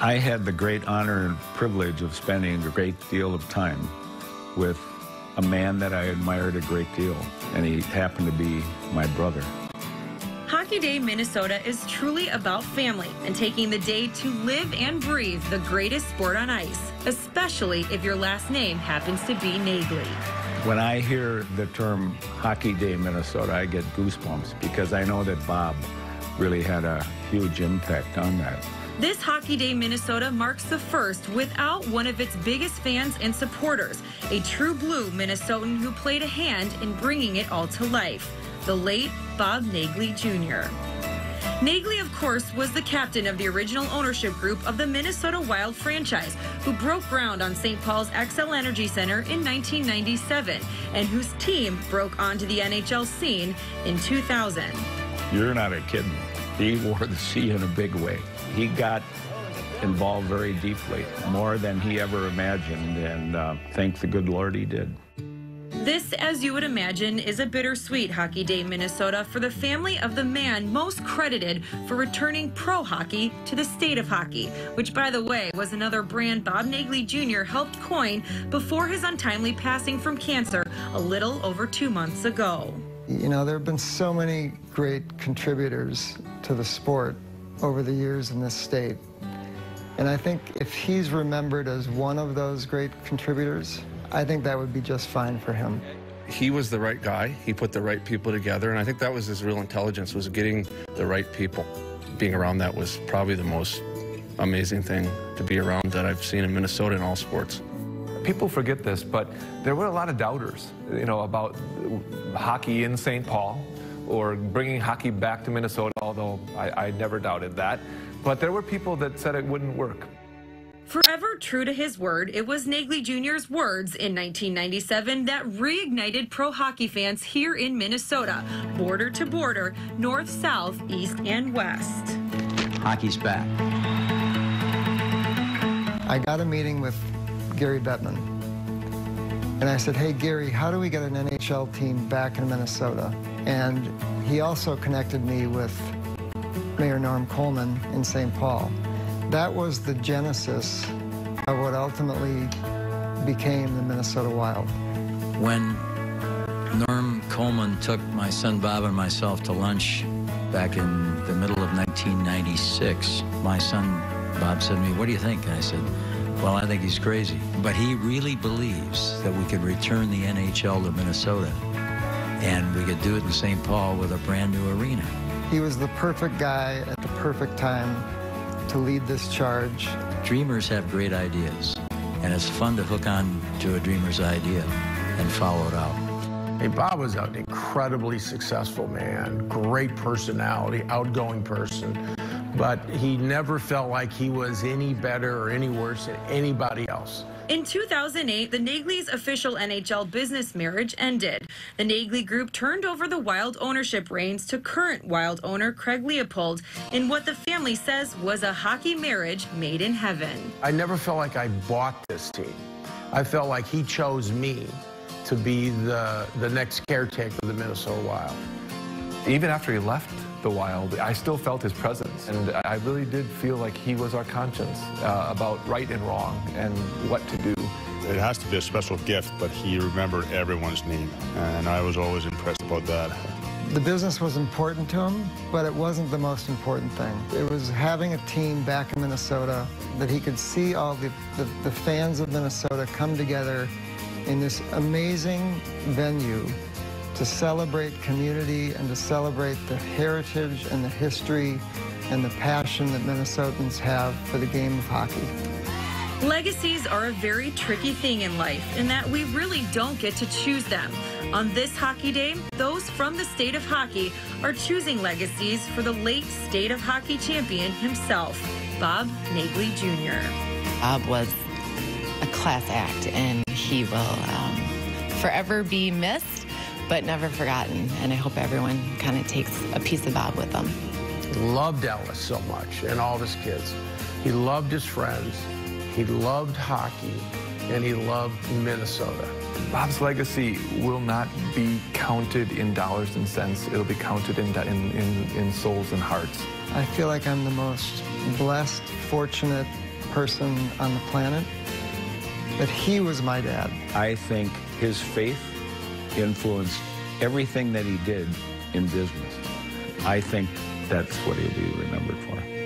I had the great honor and privilege of spending a great deal of time with a man that I admired a great deal, and he happened to be my brother. Hockey Day Minnesota is truly about family and taking the day to live and breathe the greatest sport on ice, especially if your last name happens to be Naegeli. When I hear the term Hockey Day Minnesota, I get goosebumps because I know that Bob really had a huge impact on that. This Hockey Day Minnesota marks the first without one of its biggest fans and supporters, a true blue Minnesotan who played a hand in bringing it all to life, the late Bob Naegeli Jr. Naegeli, of course, was the captain of the original ownership group of the Minnesota Wild franchise, who broke ground on St. Paul's Xcel Energy Center in 1997, and whose team broke onto the NHL scene in 2000. You're not kidding. He wore the C in a big way. He got involved very deeply, more than he ever imagined, and thank the good Lord he did. This, as you would imagine, is a bittersweet Hockey Day Minnesota for the family of the man most credited for returning pro hockey to the state of hockey, which, by the way, was another brand Bob Naegeli Jr. helped coin before his untimely passing from cancer a little over 2 months ago. You know, there have been so many great contributors to the sport over the years in this state. And I think if he's remembered as one of those great contributors, I think that would be just fine for him. He was the right guy. He put the right people together, and I think that was his real intelligence, was getting the right people. Being around that was probably the most amazing thing to be around that I've seen in Minnesota in all sports. People forget this, but there were a lot of doubters, you know, about hockey in St. Paul or bringing hockey back to Minnesota, although I never doubted that. But there were people that said it wouldn't work. Forever true to his word, it was Naegeli Jr.'s words in 1997 that reignited pro hockey fans here in Minnesota, border to border, north, south, east, and west. Hockey's back. I got a meeting with Gary Bettman, and I said, hey, Gary, how do we get an NHL team back in Minnesota? And he also connected me with Mayor Norm Coleman in St. Paul. That was the genesis of what ultimately became the Minnesota Wild. When Norm Coleman took my son Bob and myself to lunch back in the middle of 1996, my son Bob said to me, what do you think? And I said, well, I think he's crazy. But he really believes that we could return the NHL to Minnesota, and we could do it in St. Paul with a brand new arena. He was the perfect guy at the perfect time to lead this charge. Dreamers have great ideas, and it's fun to hook on to a dreamer's idea and follow it out. Hey, Bob was an incredibly successful man, great personality, outgoing person, but he never felt like he was any better or any worse than anybody else. In 2008, the Naegeli's official NHL business marriage ended. The Naegeli Group turned over the Wild ownership reins to current Wild owner Craig Leopold in what the family says was a hockey marriage made in heaven. I never felt like I bought this team. I felt like he chose me to be the next caretaker of the Minnesota Wild. Even after he left the Wild, I still felt his presence, and I really did feel like he was our conscience about right and wrong and what to do. It has to be a special gift, but he remembered everyone's name, and I was always impressed about that. The business was important to him, but it wasn't the most important thing. It was having a team back in Minnesota that he could see all the fans of Minnesota come together in this amazing venue to celebrate community and to celebrate the heritage and the history and the passion that Minnesotans have for the game of hockey. Legacies are a very tricky thing in life in that we really don't get to choose them. On this Hockey Day, those from the state of hockey are choosing legacies for the late state of hockey champion himself, Bob Naegeli Jr. Bob was a class act, and he will forever be missed, but never forgotten. And I hope everyone kind of takes a piece of Bob with them. He loved Ellis so much and all of his kids. He loved his friends. He loved hockey, and he loved Minnesota. Bob's legacy will not be counted in dollars and cents. It'll be counted in souls and hearts. I feel like I'm the most blessed, fortunate, person on the planet, that he was my dad. I think his faith influenced everything that he did in business. I think that's what he'll be remembered for.